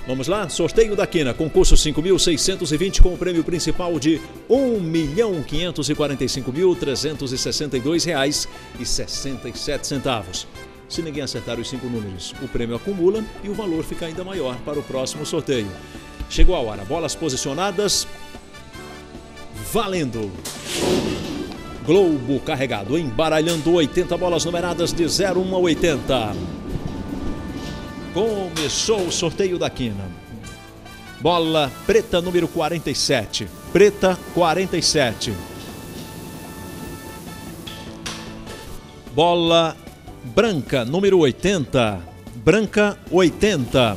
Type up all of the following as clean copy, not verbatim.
Vamos lá, sorteio da quina, concurso 5.620 com o prêmio principal de R$1.545.362,67. Se ninguém acertar os 5 números, o prêmio acumula e o valor fica ainda maior para o próximo sorteio. Chegou a hora, bolas posicionadas, valendo! Globo carregado, embaralhando 80 bolas numeradas de 01 a 80. Começou o sorteio da quina. Bola preta número 47. Preta 47. Bola branca número 80. Branca 80.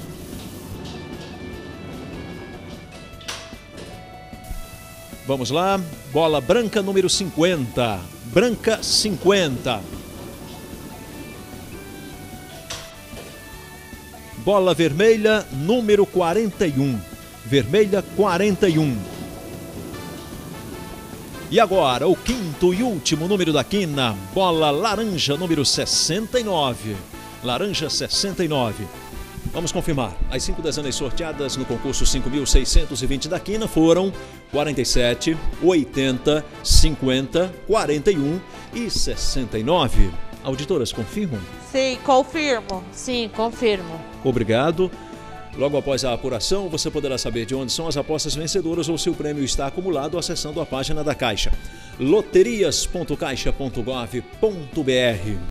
Vamos lá. Bola branca número 50. Branca 50. Bola vermelha, número 41. Vermelha, 41. E agora, o quinto e último número da quina. Bola laranja, número 69. Laranja, 69. Vamos confirmar. As 5 dezenas sorteadas no concurso 5.620 da quina foram 47, 80, 50, 41 e 69. Auditoras, confirmam? Sim, confirmo. Sim, confirmo. Obrigado. Logo após a apuração, você poderá saber de onde são as apostas vencedoras ou se o prêmio está acumulado acessando a página da Caixa. loterias.caixa.gov.br